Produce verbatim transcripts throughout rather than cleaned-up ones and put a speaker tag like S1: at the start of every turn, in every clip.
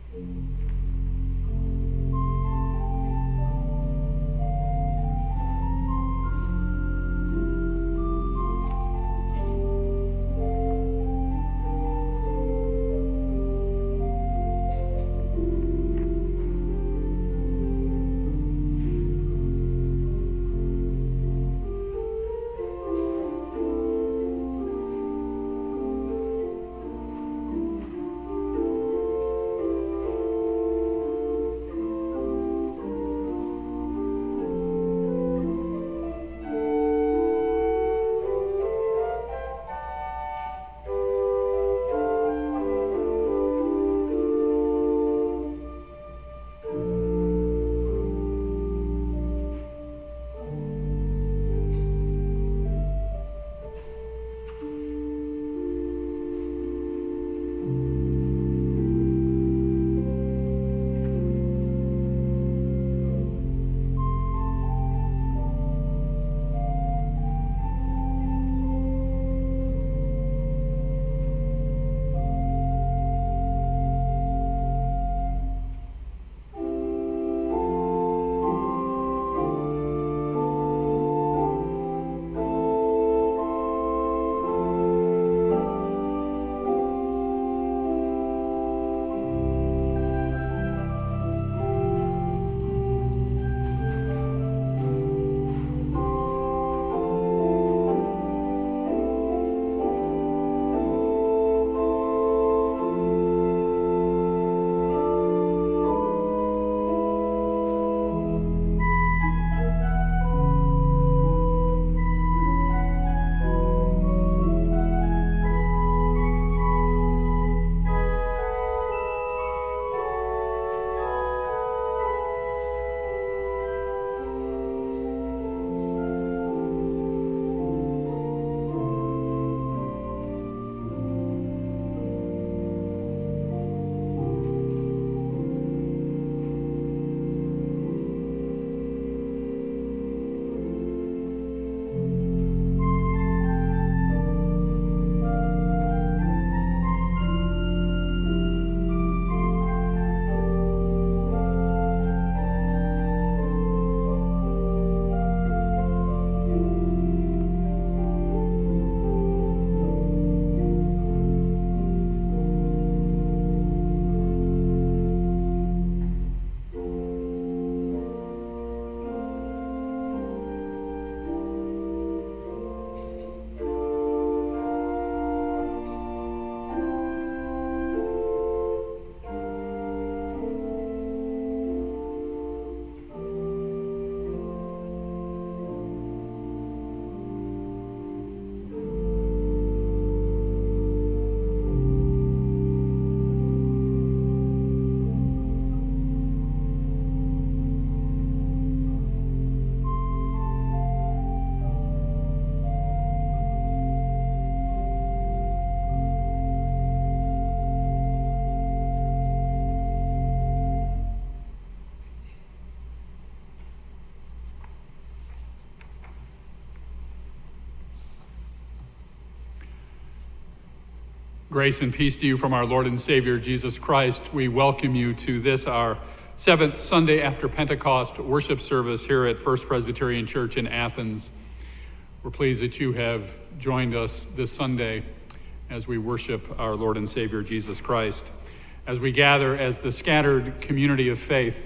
S1: Grace and peace to you from our Lord and Savior, Jesus Christ. We welcome you to this, our seventh Sunday after Pentecost worship service here at First Presbyterian Church in Athens. We're pleased that you have joined us this Sunday as we worship our Lord and Savior, Jesus Christ, as we gather as the scattered community of faith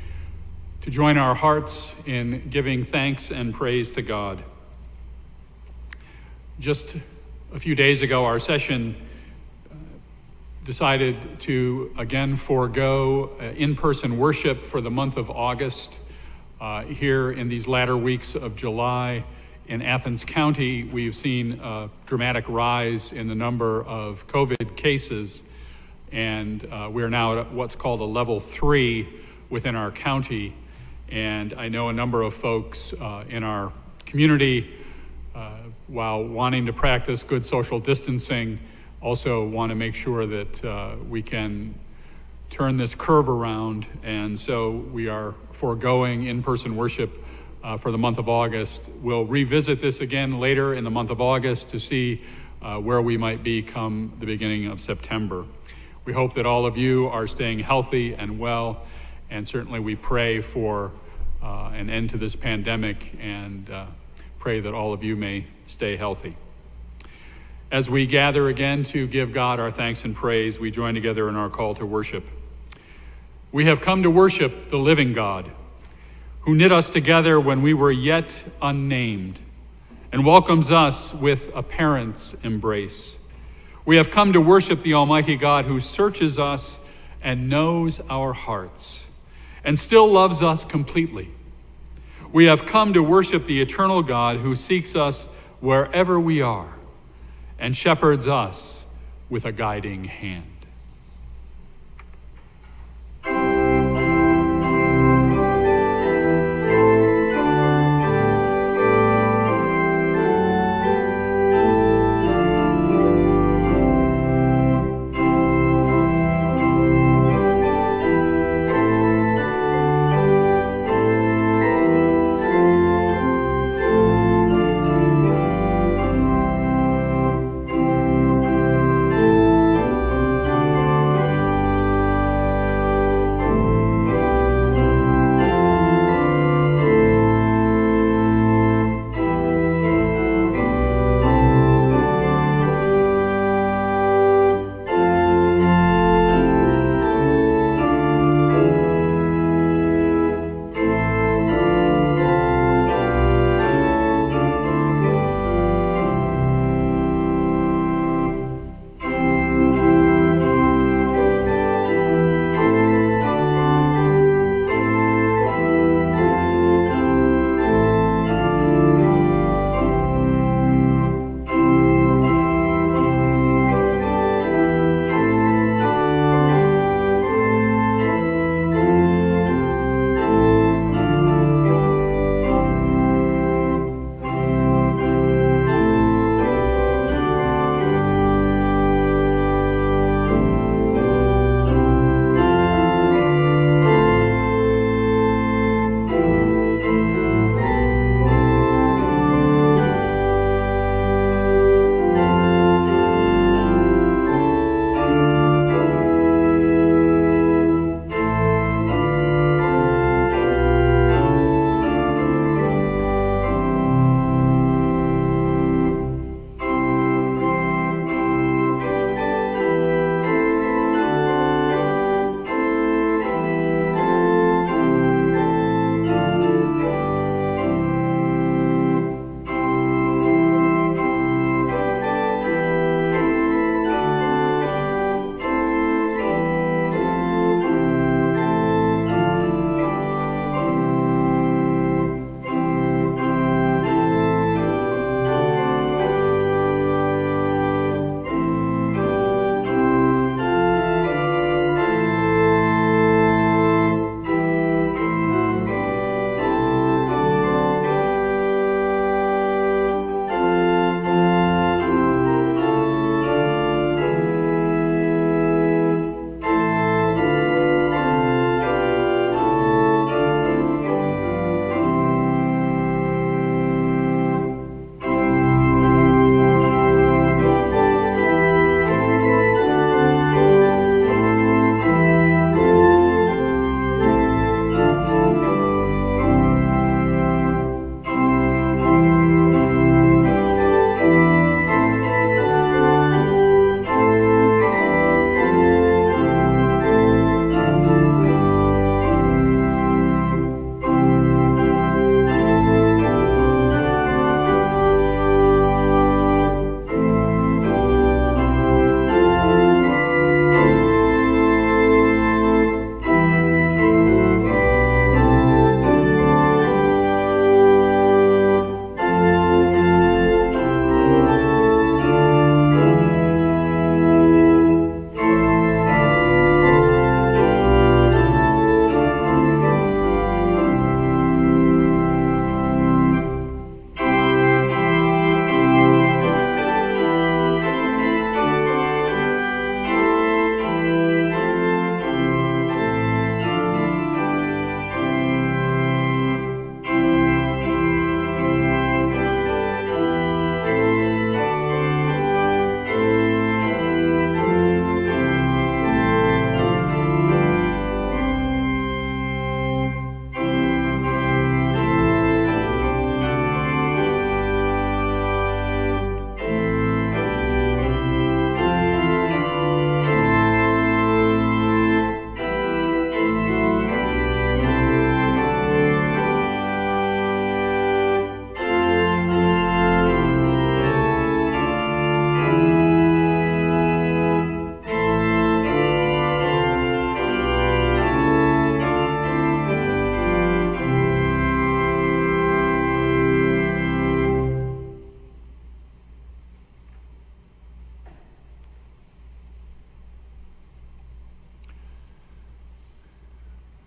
S1: to join our hearts in giving thanks and praise to God. Just a few days ago, our session decided to again forego uh, in-person worship for the month of August. Uh, here in these latter weeks of July in Athens County, we've seen a dramatic rise in the number of COVID cases, and uh, we're now at what's called a level three within our county. And I know a number of folks uh, in our community, uh, while wanting to practice good social distancing, also want to make sure that uh, we can turn this curve around, and so we are foregoing in-person worship uh, for the month of August. We'll revisit this again later in the month of August to see uh, where we might be come the beginning of September. We hope that all of you are staying healthy and well, and certainly we pray for uh, an end to this pandemic and uh, pray that all of you may stay healthy. As we gather again to give God our thanks and praise, we join together in our call to worship. We have come to worship the living God, who knit us together when we were yet unnamed, and welcomes us with a parent's embrace. We have come to worship the Almighty God who searches us and knows our hearts, and still loves us completely. We have come to worship the eternal God who seeks us wherever we are, and shepherds us with a guiding hand.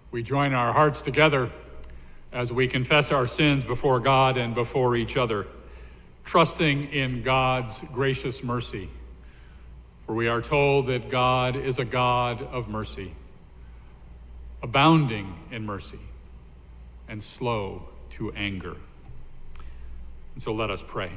S1: We join our hearts together as we confess our sins before God and before each other, trusting in God's gracious mercy. For we are told that God is a God of mercy, abounding in mercy, and slow to anger. And so let us pray.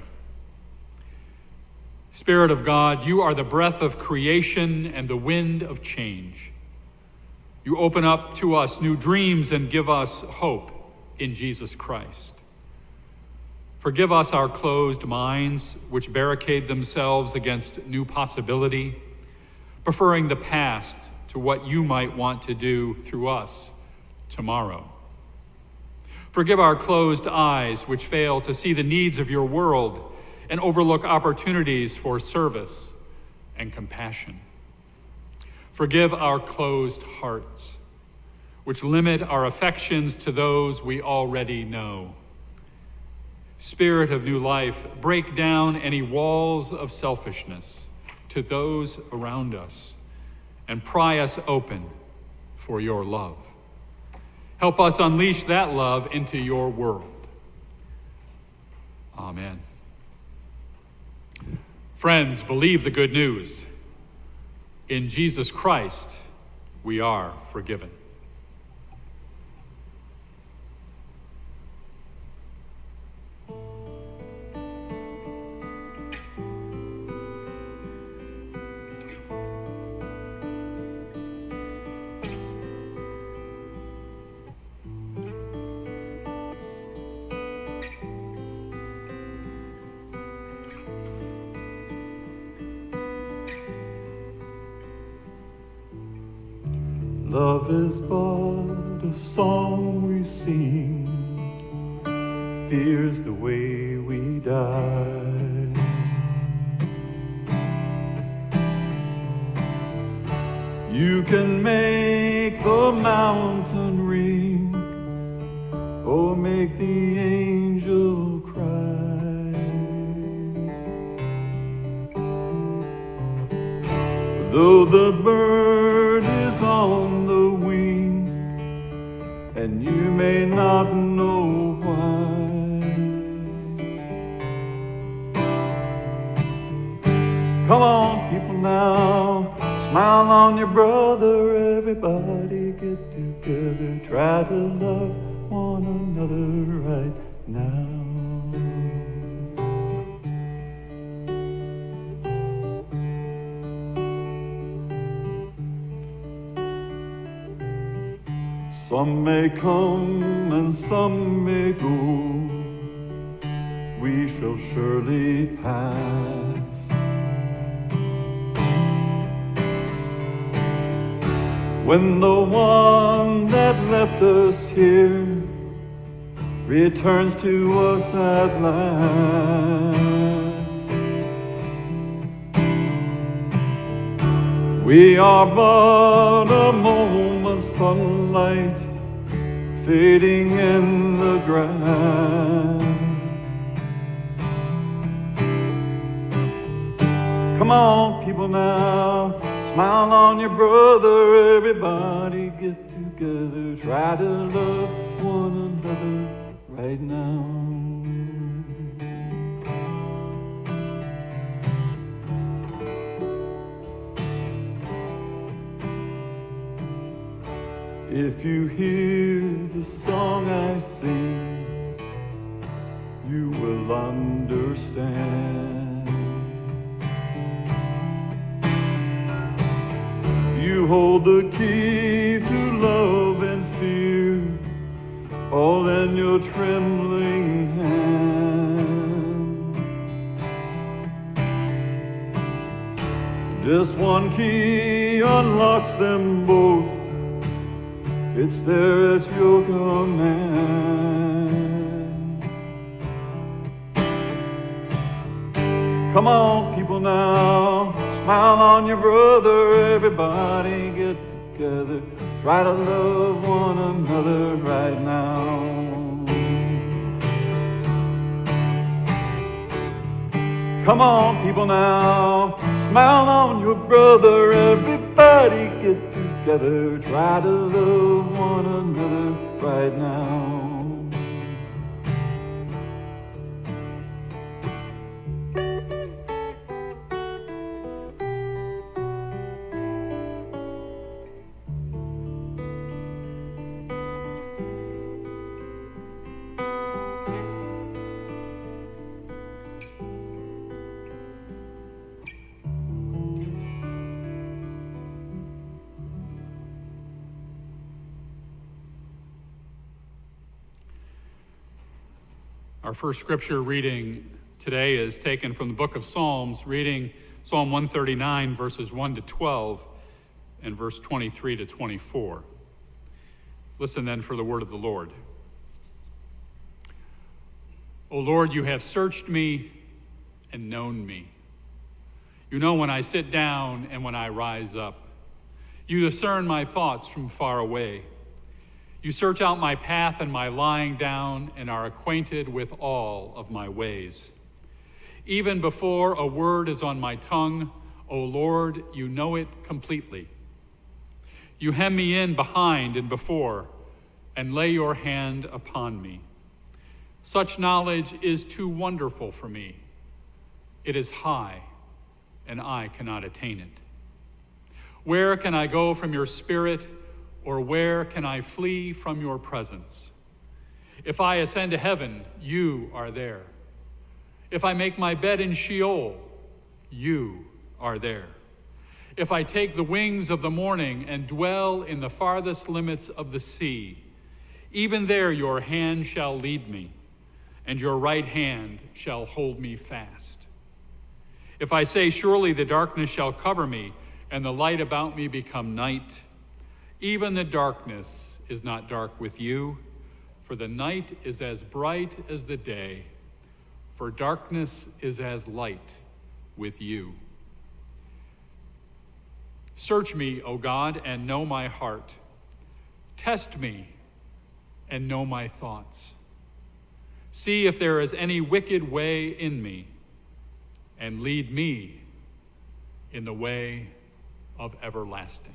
S1: Spirit of God, you are the breath of creation and the wind of change. You open up to us new dreams and give us hope in Jesus Christ. Forgive us our closed minds, which barricade themselves against new possibility, preferring the past to what you might want to do through us tomorrow. Forgive our closed eyes, which fail to see the needs of your world and overlook opportunities for service and compassion. Forgive our closed hearts, which limit our affections to those we already know. Spirit of new life, break down any walls of selfishness to those around us and pry us open for your love. Help us unleash that love into your world. Amen. Friends, believe the good news. In Jesus Christ, we are forgiven.
S2: Love is but a song we sing, fear's the way we die. You can make the mountain ring, or make the angel cry. Though the bird is on the wing, and you may not know why. Come on, people now, smile on your brother. Everybody get together, try to love one another right now. Some may come and some may go, we shall surely pass. When the one that left us here returns to us at last, we are but a moment's sunlight fading in the grass. Come on, people now, smile on your brother. Everybody get together, try to love one another right now. If you hear the song I sing, you will understand. You hold the key to love and fear, all in your trembling hand. Just one key unlocks them both, it's there at your command. Come on, people now, smile on your brother. Everybody get together, try to love one another right now. Come on, people now, smile on your brother. Everybody get together, together, try to love one another right now.
S1: Our first scripture reading today is taken from the book of Psalms, reading Psalm one thirty-nine, verses one to twelve, and verse twenty-three to twenty-four. Listen then for the word of the Lord. O Lord, you have searched me and known me. You know when I sit down and when I rise up. You discern my thoughts from far away. You search out my path and my lying down and are acquainted with all of my ways. Even before a word is on my tongue, O Lord, you know it completely. You hem me in behind and before and lay your hand upon me. Such knowledge is too wonderful for me. It is high, and I cannot attain it. Where can I go from your spirit? Or where can I flee from your presence? If I ascend to heaven, you are there. If I make my bed in Sheol, you are there. If I take the wings of the morning and dwell in the farthest limits of the sea, even there your hand shall lead me, and your right hand shall hold me fast. If I say, surely the darkness shall cover me, and the light about me become night, even the darkness is not dark with you, for the night is as bright as the day, for darkness is as light with you. Search me, O God, and know my heart. Test me and know my thoughts. See if there is any wicked way in me, and lead me in the way of everlasting.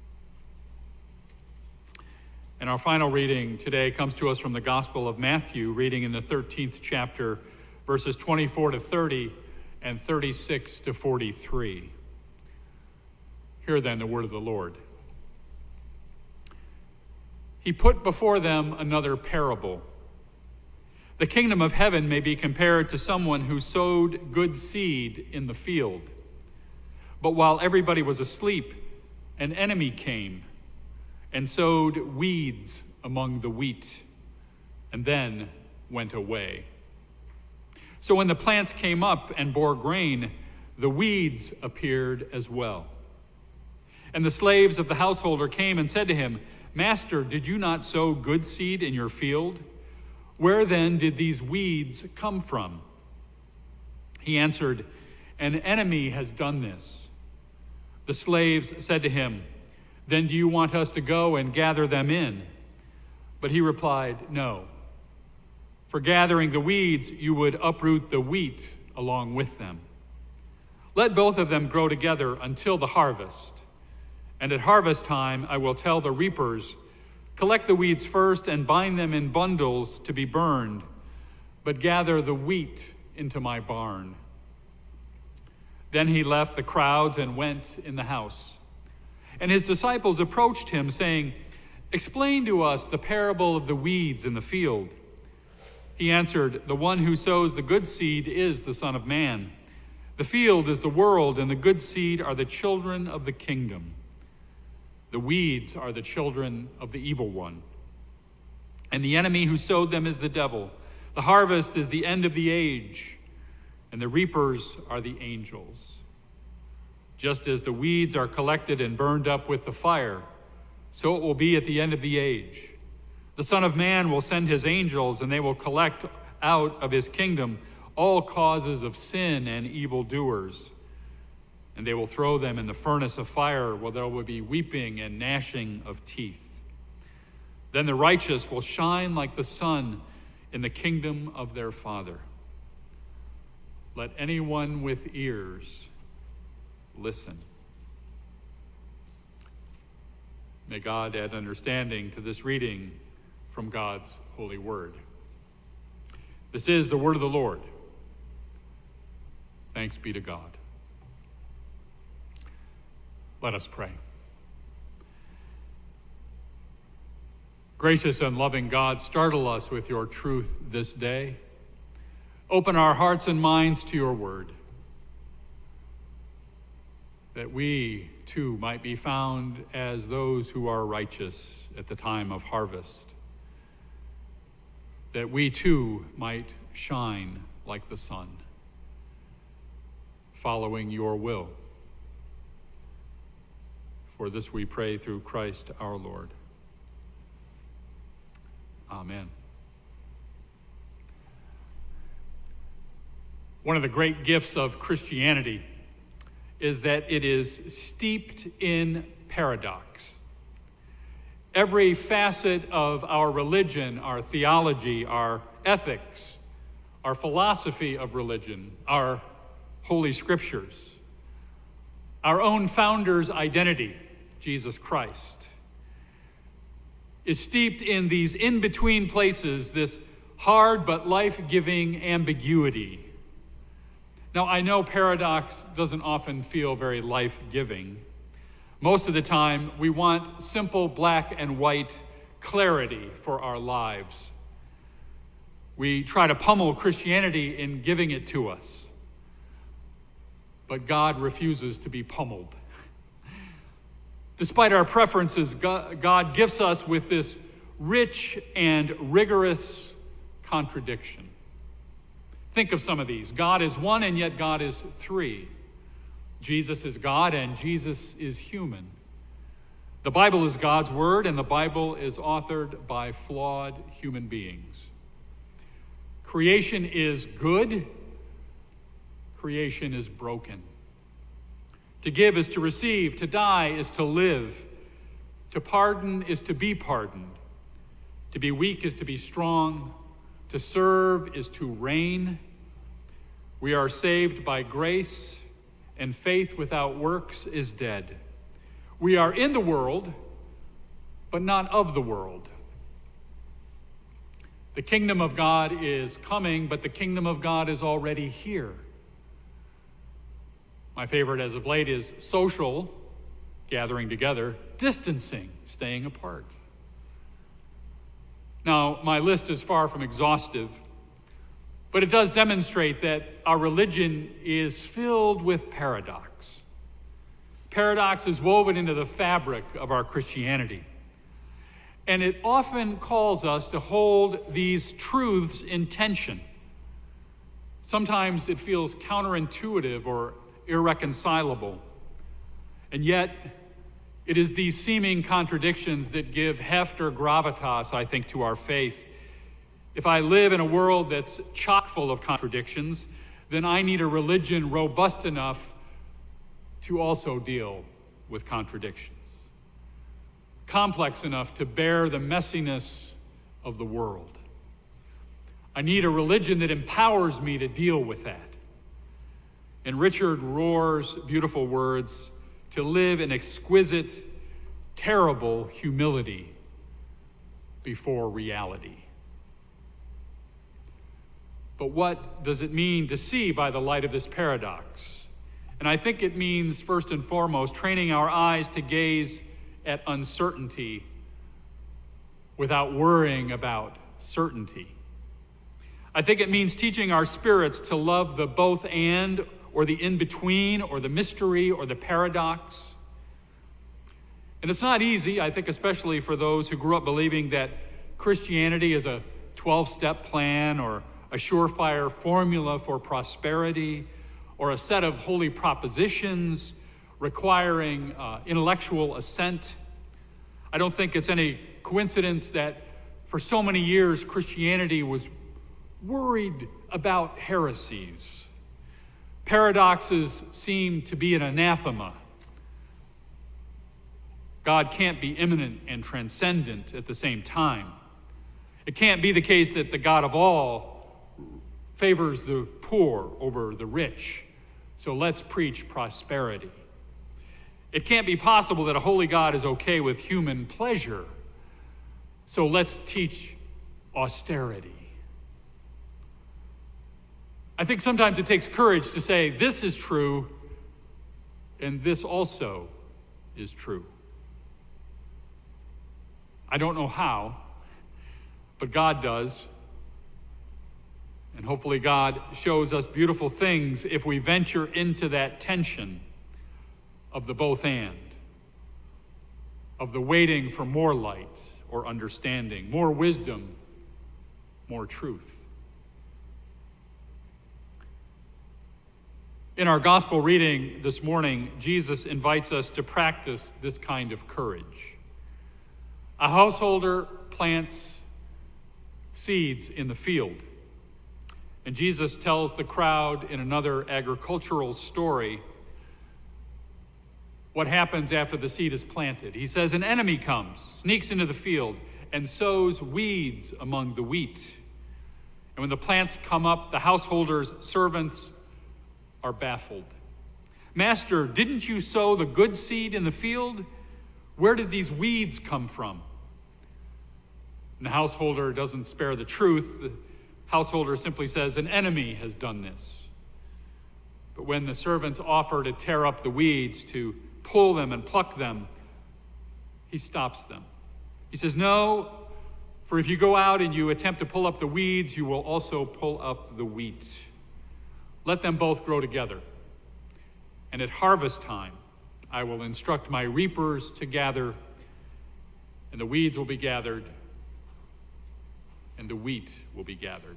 S1: And our final reading today comes to us from the Gospel of Matthew, reading in the thirteenth chapter, verses twenty-four to thirty and thirty-six to forty-three. Hear then the word of the Lord. He put before them another parable. The kingdom of heaven may be compared to someone who sowed good seed in the field. But while everybody was asleep, an enemy came and sowed weeds among the wheat, and then went away. So when the plants came up and bore grain, the weeds appeared as well. And the slaves of the householder came and said to him, Master, did you not sow good seed in your field? Where then did these weeds come from? He answered, An enemy has done this. The slaves said to him, Then do you want us to go and gather them in? But he replied, No. For gathering the weeds, you would uproot the wheat along with them. Let both of them grow together until the harvest. And at harvest time, I will tell the reapers, collect the weeds first and bind them in bundles to be burned, but gather the wheat into my barn. Then he left the crowds and went in the house. And his disciples approached him, saying, Explain to us the parable of the weeds in the field. He answered, The one who sows the good seed is the Son of Man. The field is the world, and the good seed are the children of the kingdom. The weeds are the children of the evil one. And the enemy who sowed them is the devil. The harvest is the end of the age, and the reapers are the angels. Just as the weeds are collected and burned up with the fire, so it will be at the end of the age. The Son of Man will send his angels, and they will collect out of his kingdom all causes of sin and evildoers, and they will throw them in the furnace of fire, where there will be weeping and gnashing of teeth. Then the righteous will shine like the sun in the kingdom of their Father. Let anyone with ears listen. May God add understanding to this reading from God's holy word. This is the word of the Lord. Thanks be to God. Let us pray. Gracious and loving God, startle us with your truth this day. Open our hearts and minds to your word, that we too might be found as those who are righteous at the time of harvest, that we too might shine like the sun, following your will. For this we pray through Christ our Lord. Amen. One of the great gifts of Christianity is that it is steeped in paradox. Every facet of our religion, our theology, our ethics, our philosophy of religion, our holy scriptures, our own founder's identity, Jesus Christ, is steeped in these in-between places, this hard but life-giving ambiguity. Now, I know paradox doesn't often feel very life-giving. Most of the time, we want simple black and white clarity for our lives. We try to pummel Christianity in giving it to us. But God refuses to be pummeled. Despite our preferences, God gifts us with this rich and rigorous contradiction. Think of some of these. God is one, and yet God is three. Jesus is God, and Jesus is human. The Bible is God's word, and the Bible is authored by flawed human beings. Creation is good. Creation is broken. To give is to receive. To die is to live. To pardon is to be pardoned. To be weak is to be strong. To serve is to reign. We are saved by grace, and faith without works is dead. We are in the world, but not of the world. The kingdom of God is coming, but the kingdom of God is already here. My favorite as of late is social, gathering together, distancing, staying apart. Now, my list is far from exhaustive, but it does demonstrate that our religion is filled with paradox. Paradox is woven into the fabric of our Christianity. And it often calls us to hold these truths in tension. Sometimes it feels counterintuitive or irreconcilable. And yet, it is these seeming contradictions that give heft or gravitas, I think, to our faith. If I live in a world that's chock full of contradictions, then I need a religion robust enough to also deal with contradictions, complex enough to bear the messiness of the world. I need a religion that empowers me to deal with that. In Richard Rohr's beautiful words, to live in exquisite, terrible humility before reality. But what does it mean to see by the light of this paradox? And I think it means, first and foremost, training our eyes to gaze at uncertainty without worrying about certainty. I think it means teaching our spirits to love the both and, or the in-between, or the mystery, or the paradox. And it's not easy, I think, especially for those who grew up believing that Christianity is a twelve-step plan, or a surefire formula for prosperity, or a set of holy propositions requiring uh, intellectual assent. I don't think it's any coincidence that for so many years Christianity was worried about heresies. Paradoxes seem to be an anathema. God can't be immanent and transcendent at the same time. It can't be the case that the God of all favors the poor over the rich. So let's preach prosperity. It can't be possible that a holy God is okay with human pleasure. So let's teach austerity. I think sometimes it takes courage to say, this is true, and this also is true. I don't know how, but God does. And hopefully God shows us beautiful things if we venture into that tension of the both and, of the waiting for more light or understanding, more wisdom, more truth. In our gospel reading this morning, Jesus invites us to practice this kind of courage. A householder plants seeds in the field, and Jesus tells the crowd in another agricultural story what happens after the seed is planted. He says, an enemy comes, sneaks into the field, and sows weeds among the wheat. And when the plants come up, the householder's servants are baffled. Master, didn't you sow the good seed in the field? Where did these weeds come from? And the householder doesn't spare the truth. The householder simply says, an enemy has done this. But when the servants offer to tear up the weeds, to pull them and pluck them, he stops them. He says, no, for if you go out and you attempt to pull up the weeds, you will also pull up the wheat. Let them both grow together. And at harvest time, I will instruct my reapers to gather, and the weeds will be gathered, and the wheat will be gathered.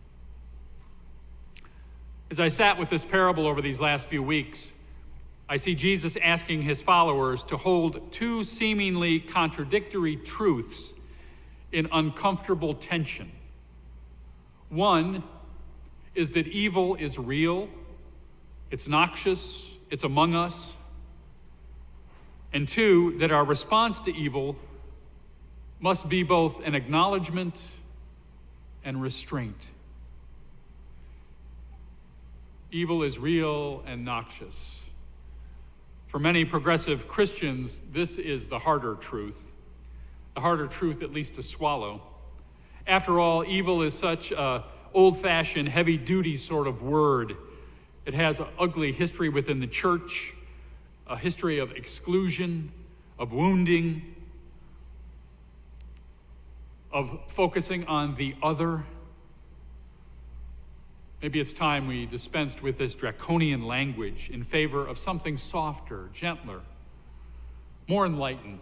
S1: As I sat with this parable over these last few weeks, I see Jesus asking his followers to hold two seemingly contradictory truths in uncomfortable tension. One is that evil is real, it's noxious, it's among us. And two, that our response to evil must be both an acknowledgement and restraint. Evil is real and noxious. For many progressive Christians, this is the harder truth, the harder truth at least to swallow. After all, evil is such a old-fashioned, heavy-duty sort of word. It has an ugly history within the church, a history of exclusion, of wounding, of focusing on the other. Maybe it's time we dispensed with this draconian language in favor of something softer, gentler, more enlightened.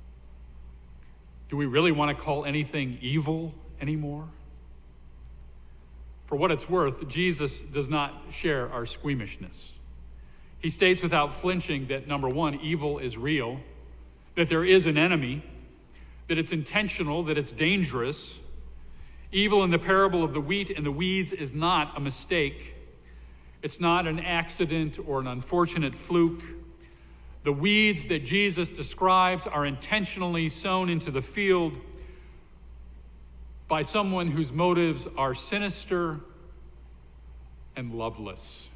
S1: Do we really want to call anything evil anymore? For what it's worth, Jesus does not share our squeamishness. He states without flinching that, number one, evil is real, that there is an enemy, that it's intentional, that it's dangerous. Evil in the parable of the wheat and the weeds is not a mistake. It's not an accident or an unfortunate fluke. The weeds that Jesus describes are intentionally sown into the field by someone whose motives are sinister and loveless.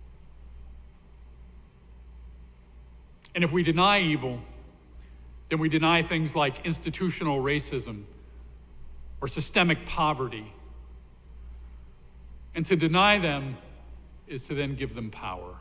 S1: And if we deny evil, then we deny things like institutional racism or systemic poverty. And to deny them is to then give them power.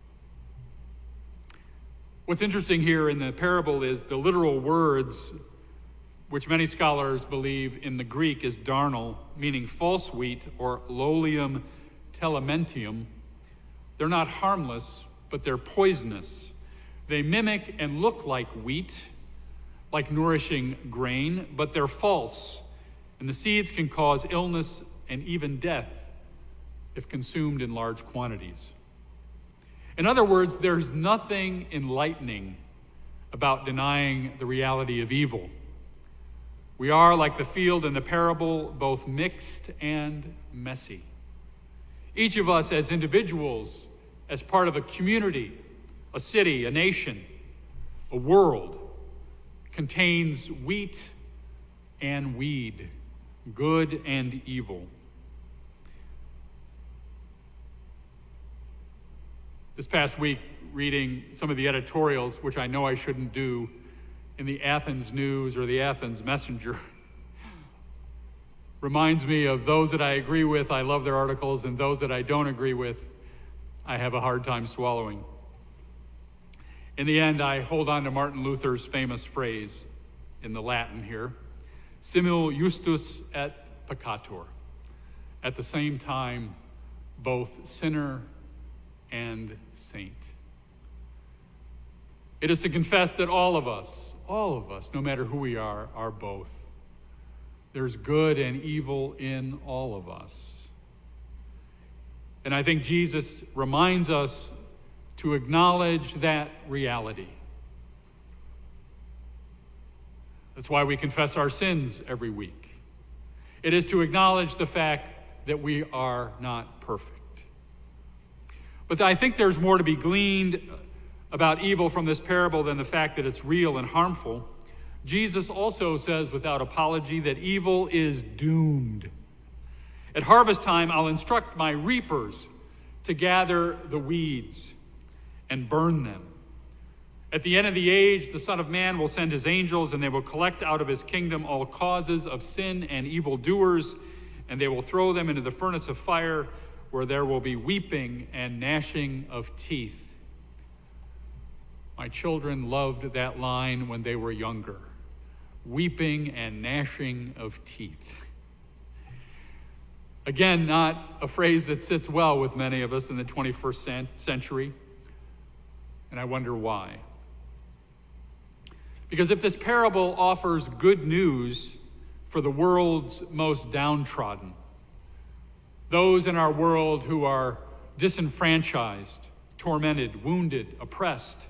S1: What's interesting here in the parable is the literal words, which many scholars believe in the Greek is darnel, meaning false wheat, or lolium telementium. They're not harmless, but they're poisonous. They mimic and look like wheat, like nourishing grain, but they're false, and the seeds can cause illness and even death if consumed in large quantities. In other words, there's nothing enlightening about denying the reality of evil. We are, like the field in the parable, both mixed and messy. Each of us as individuals, as part of a community, a city, a nation, a world, contains wheat and weed, good and evil. This past week, reading some of the editorials, which I know I shouldn't do, in the Athens News or the Athens Messenger, reminds me of those that I agree with, I love their articles, and those that I don't agree with, I have a hard time swallowing. In the end, I hold on to Martin Luther's famous phrase in the Latin here, simul justus et peccator, at the same time, both sinner and saint. It is to confess that all of us, all of us, no matter who we are, are both. There's good and evil in all of us. And I think Jesus reminds us to acknowledge that reality. That's why we confess our sins every week. It is to acknowledge the fact that we are not perfect. But I think there's more to be gleaned about evil from this parable than the fact that it's real and harmful. Jesus also says without apology that evil is doomed. At harvest time, I'll instruct my reapers to gather the weeds and burn them. At the end of the age, the Son of Man will send his angels, and they will collect out of his kingdom all causes of sin and evildoers, and they will throw them into the furnace of fire, where there will be weeping and gnashing of teeth. My children loved that line when they were younger. Weeping and gnashing of teeth. Again, not a phrase that sits well with many of us in the twenty-first century, and I wonder why. Because if this parable offers good news for the world's most downtrodden, those in our world who are disenfranchised, tormented, wounded, oppressed,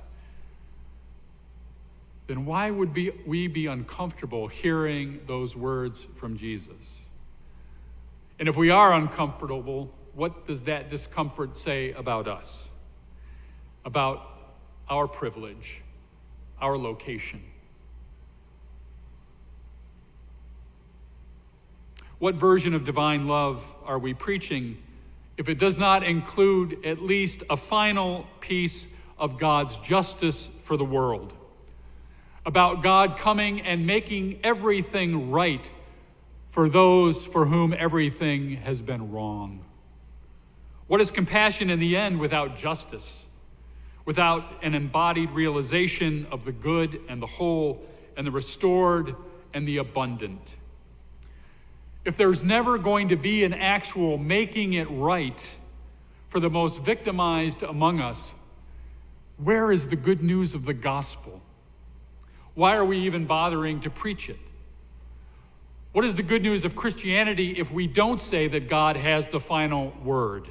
S1: then why would be, we be uncomfortable hearing those words from Jesus? And if we are uncomfortable, what does that discomfort say about us? About our privilege, our location? What version of divine love are we preaching if it does not include at least a final piece of God's justice for the world? About God coming and making everything right for those for whom everything has been wrong. What is compassion in the end without justice, without an embodied realization of the good and the whole and the restored and the abundant? If there's never going to be an actual making it right for the most victimized among us, where is the good news of the gospel? Why are we even bothering to preach it? What is the good news of Christianity if we don't say that God has the final word?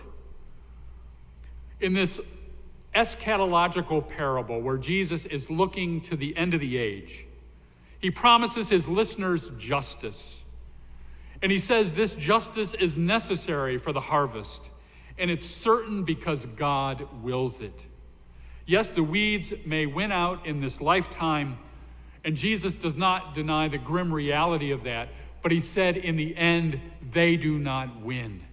S1: In this eschatological parable where Jesus is looking to the end of the age, he promises his listeners justice. And he says this justice is necessary for the harvest, and it's certain because God wills it. Yes, the weeds may win out in this lifetime, and Jesus does not deny the grim reality of that, but he said in the end, they do not win.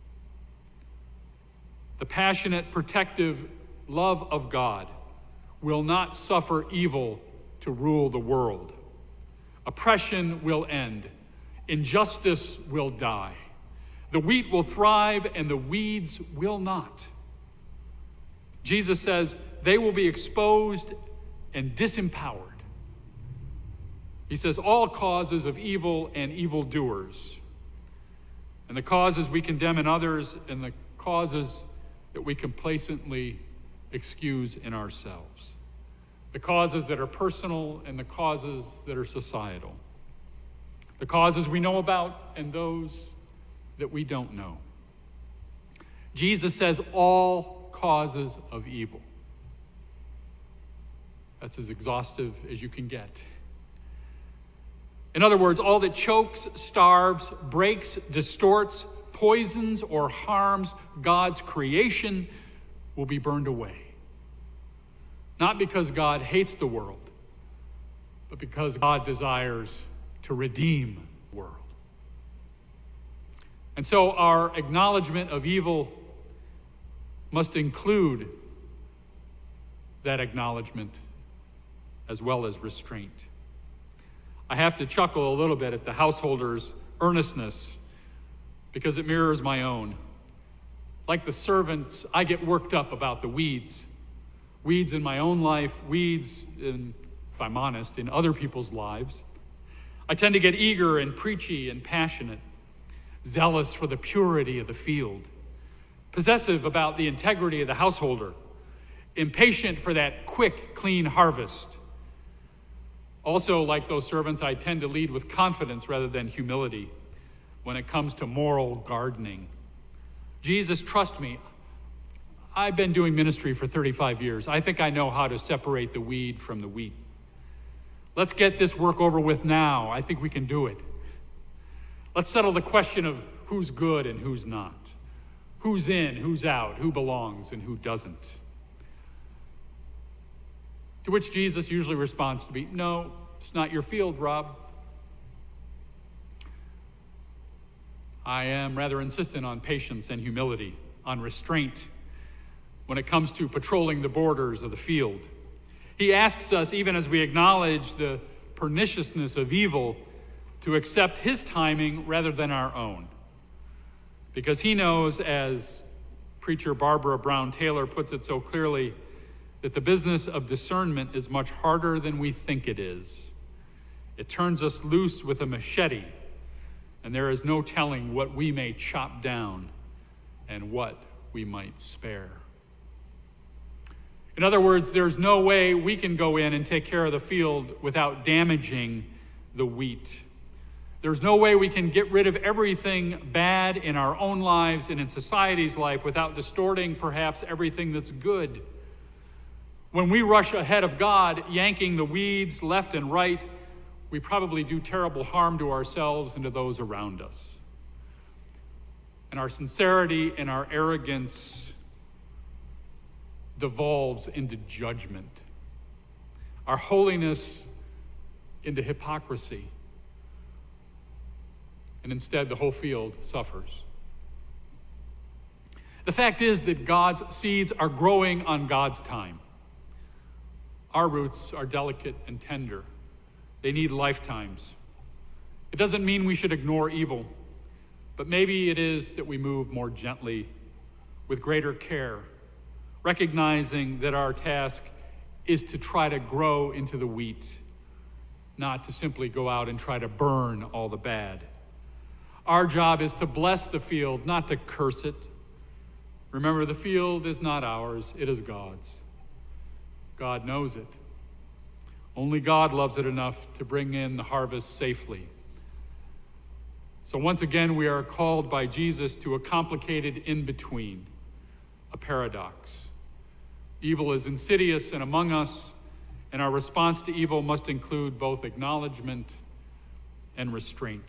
S1: The passionate, protective love of God will not suffer evil to rule the world. Oppression will end. Injustice will die. The wheat will thrive and the weeds will not. Jesus says they will be exposed and disempowered. He says all causes of evil and evildoers, and the causes we condemn in others and the causes that we complacently excuse in ourselves. The causes that are personal and the causes that are societal. The causes we know about and those that we don't know. Jesus says all causes of evil. That's as exhaustive as you can get. In other words, all that chokes, starves, breaks, distorts, poisons, or harms God's creation will be burned away. Not because God hates the world, but because God desires to redeem the world. And so our acknowledgement of evil must include that acknowledgement as well as restraint. I have to chuckle a little bit at the householder's earnestness because it mirrors my own. Like the servants, I get worked up about the weeds. Weeds in my own life, weeds, in, if I'm honest, in other people's lives. I tend to get eager and preachy and passionate, zealous for the purity of the field, possessive about the integrity of the householder, impatient for that quick, clean harvest. Also, like those servants, I tend to lead with confidence rather than humility when it comes to moral gardening. Jesus, trust me, I've been doing ministry for thirty-five years. I think I know how to separate the weed from the wheat. Let's get this work over with now. I think we can do it. Let's settle the question of who's good and who's not, who's in, who's out, who belongs and who doesn't. To which Jesus usually responds to me, no, it's not your field, Rob. I am rather insistent on patience and humility, on restraint when it comes to patrolling the borders of the field. He asks us, even as we acknowledge the perniciousness of evil, to accept his timing rather than our own. Because he knows, as preacher Barbara Brown Taylor puts it so clearly, that the business of discernment is much harder than we think it is. It turns us loose with a machete, and there is no telling what we may chop down and what we might spare. In other words, there's no way we can go in and take care of the field without damaging the wheat. There's no way we can get rid of everything bad in our own lives and in society's life without distorting perhaps everything that's good. When we rush ahead of God, yanking the weeds left and right, we probably do terrible harm to ourselves and to those around us. And our sincerity and our arrogance devolves into judgment. Our holiness into hypocrisy. And instead, the whole field suffers. The fact is that God's seeds are growing on God's time. Our roots are delicate and tender. They need lifetimes. It doesn't mean we should ignore evil, but maybe it is that we move more gently, with greater care, recognizing that our task is to try to grow into the wheat, not to simply go out and try to burn all the bad. Our job is to bless the field, not to curse it. Remember, the field is not ours, it is God's. God knows it. Only God loves it enough to bring in the harvest safely. So once again, we are called by Jesus to a complicated in-between, a paradox. Evil is insidious and among us, and our response to evil must include both acknowledgement and restraint.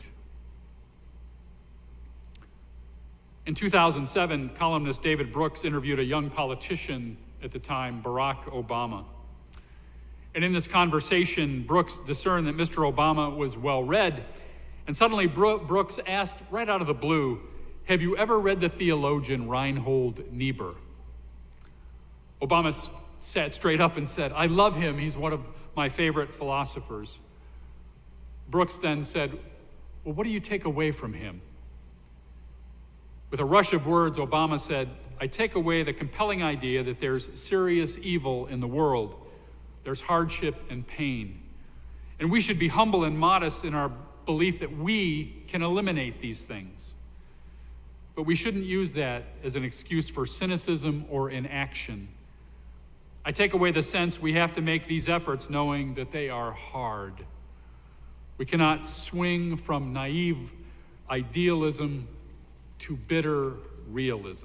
S1: In two thousand seven, columnist David Brooks interviewed a young politician at the time, Barack Obama. And in this conversation, Brooks discerned that Mister Obama was well-read, and suddenly Brooks asked right out of the blue, have you ever read the theologian Reinhold Niebuhr? Obama sat straight up and said, I love him, he's one of my favorite philosophers. Brooks then said, well, what do you take away from him? With a rush of words, Obama said, I take away the compelling idea that there's serious evil in the world. There's hardship and pain. And we should be humble and modest in our belief that we can eliminate these things. But we shouldn't use that as an excuse for cynicism or inaction. I take away the sense we have to make these efforts knowing that they are hard. We cannot swing from naive idealism to bitter realism.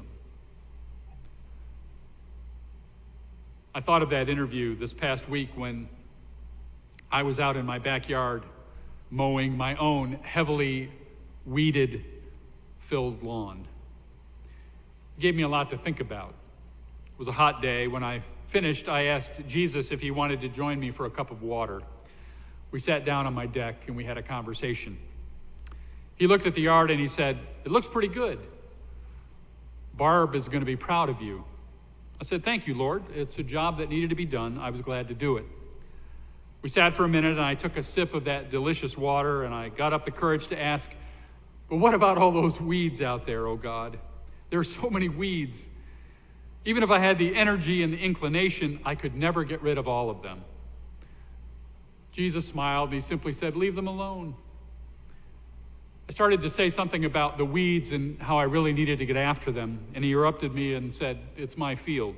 S1: I thought of that interview this past week when I was out in my backyard mowing my own heavily weeded, filled lawn. It gave me a lot to think about. It was a hot day. When I finished, I asked Jesus if he wanted to join me for a cup of water. We sat down on my deck and we had a conversation. He looked at the yard and he said, it looks pretty good. Barb is going to be proud of you, I said, thank you, Lord. It's a job that needed to be done. I was glad to do it. We sat for a minute, and I took a sip of that delicious water, and I got up the courage to ask, but what about all those weeds out there, oh God? There are so many weeds. Even if I had the energy and the inclination, I could never get rid of all of them. Jesus smiled, and he simply said, leave them alone. I started to say something about the weeds and how I really needed to get after them, and he interrupted me and said, it's my field.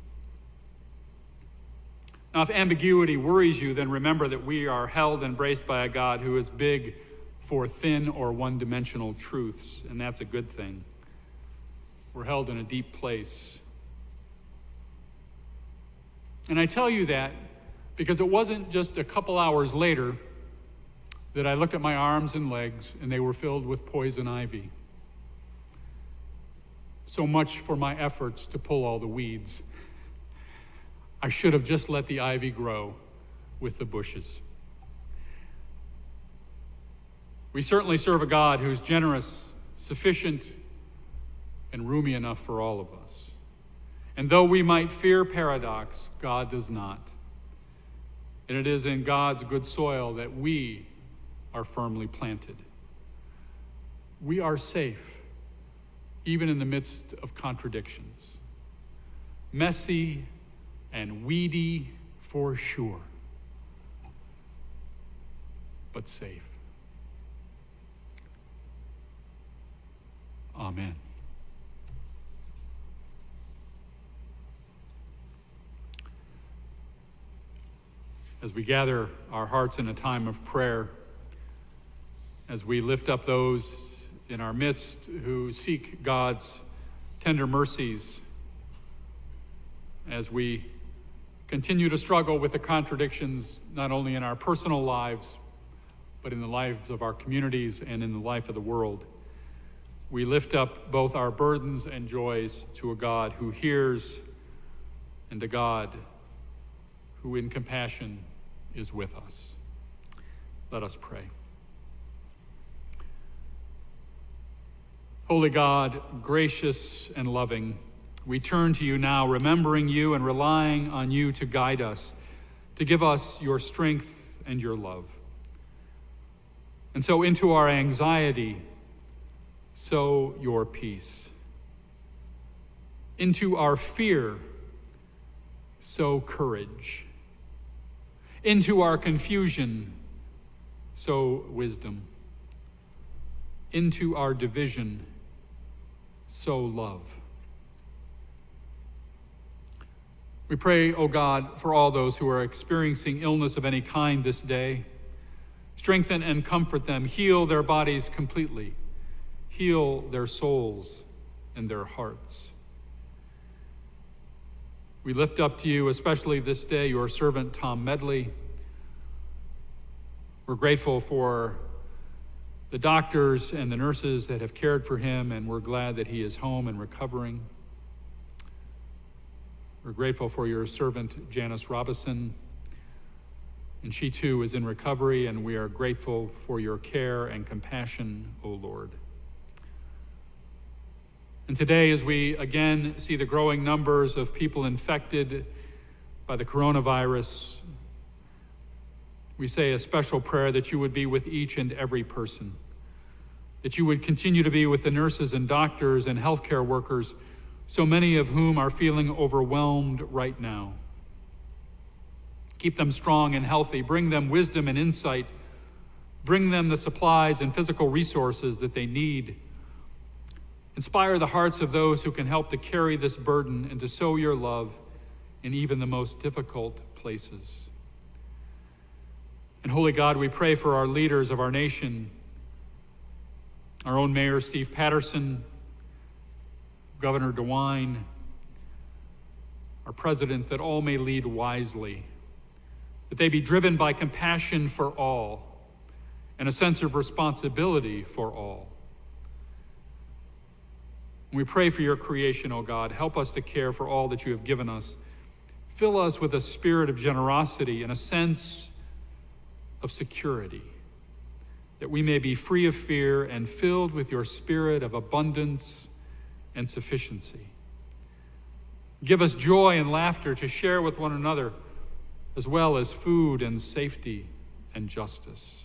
S1: Now, if ambiguity worries you, then remember that we are held and braced by a God who is big for thin or one-dimensional truths, and that's a good thing. We're held in a deep place. And I tell you that because it wasn't just a couple hours later that I looked at my arms and legs and they were filled with poison ivy. So much for my efforts to pull all the weeds. I should have just let the ivy grow with the bushes. We certainly serve a God who's generous, sufficient, and roomy enough for all of us. And though we might fear paradox, God does not. And it is in God's good soil that we are firmly planted. We are safe, even in the midst of contradictions. Messy and weedy for sure, but safe. Amen. As we gather our hearts in a time of prayer, as we lift up those in our midst who seek God's tender mercies, as we continue to struggle with the contradictions not only in our personal lives, but in the lives of our communities and in the life of the world, we lift up both our burdens and joys to a God who hears and a God who in compassion is with us. Let us pray. Holy God, gracious and loving, we turn to you now, remembering you and relying on you to guide us, to give us your strength and your love. And so into our anxiety, sow your peace. Into our fear, sow courage. Into our confusion, sow wisdom. Into our division, sow love. We pray, O God, for all those who are experiencing illness of any kind this day. Strengthen and comfort them. Heal their bodies completely. Heal their souls and their hearts. We lift up to you, especially this day, your servant Tom Medley. We're grateful for the doctors and the nurses that have cared for him, and we're glad that he is home and recovering. We're grateful for your servant Janice Robison, and she too is in recovery, and we are grateful for your care and compassion, O Lord. And today, as we again see the growing numbers of people infected by the coronavirus, we say a special prayer that you would be with each and every person, that you would continue to be with the nurses and doctors and healthcare workers, so many of whom are feeling overwhelmed right now. Keep them strong and healthy. Bring them wisdom and insight. Bring them the supplies and physical resources that they need. Inspire the hearts of those who can help to carry this burden and to sow your love in even the most difficult places. And Holy God, we pray for our leaders of our nation, our own Mayor Steve Patterson, Governor DeWine, our President, that all may lead wisely, that they be driven by compassion for all and a sense of responsibility for all. We pray for your creation, O God. Help us to care for all that you have given us. Fill us with a spirit of generosity and a sense of security, that we may be free of fear and filled with your spirit of abundance and sufficiency. Give us joy and laughter to share with one another, as well as food and safety and justice.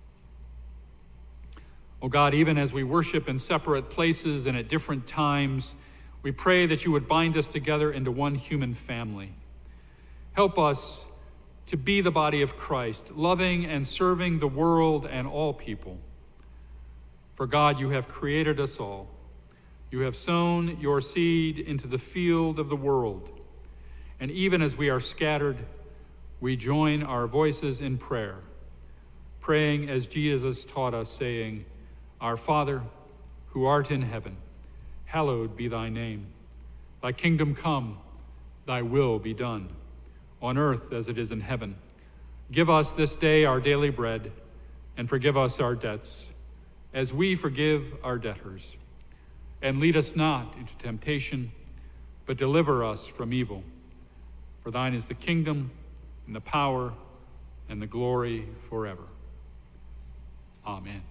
S1: Oh God, even as we worship in separate places and at different times, we pray that you would bind us together into one human family. Help us to be the body of Christ, loving and serving the world and all people. For God, you have created us all. You have sown your seed into the field of the world. And even as we are scattered, we join our voices in prayer, praying as Jesus taught us, saying, Our Father, who art in heaven, hallowed be thy name. Thy kingdom come, thy will be done, on earth as it is in heaven. Give us this day our daily bread, and forgive us our debts, as we forgive our debtors. And lead us not into temptation, but deliver us from evil. For thine is the kingdom, and the power, and the glory forever. Amen.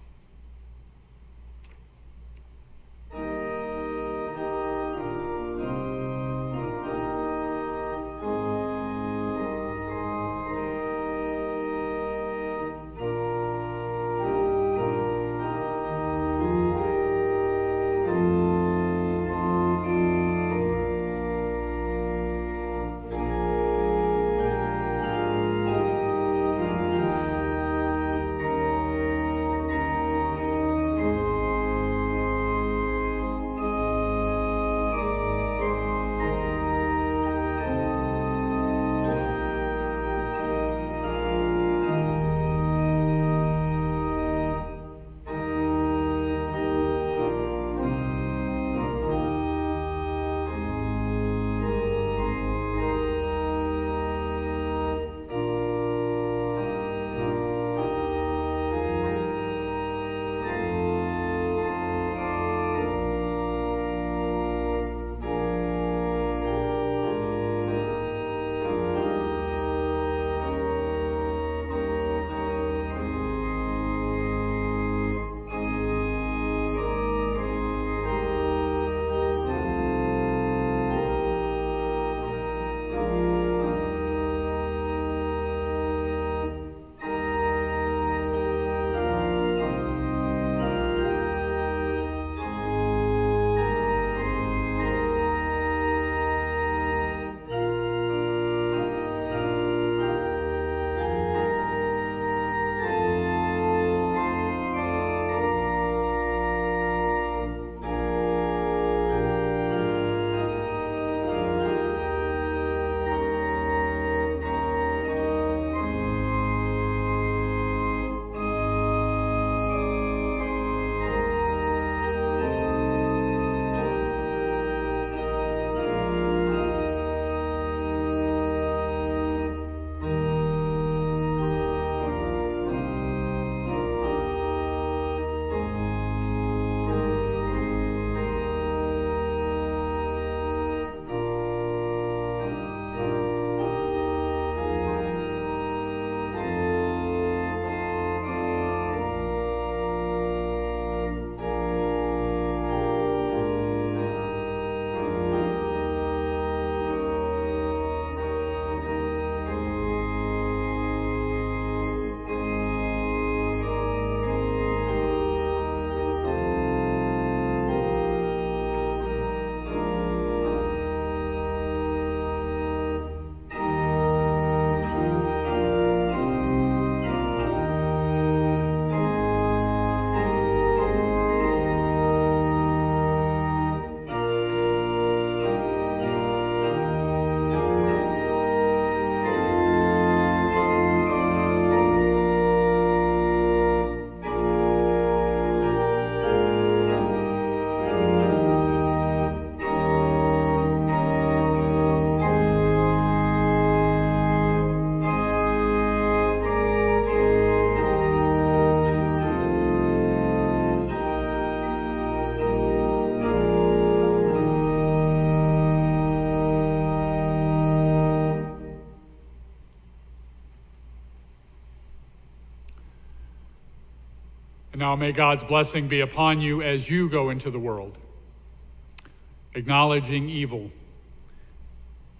S1: Now may God's blessing be upon you as you go into the world, acknowledging evil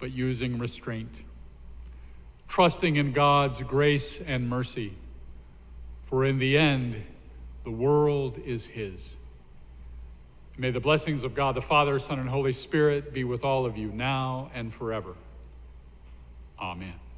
S1: but using restraint. Trusting in God's grace and mercy, for in the end, the world is his. May the blessings of God, the Father, Son, and Holy Spirit be with all of you now and forever. Amen.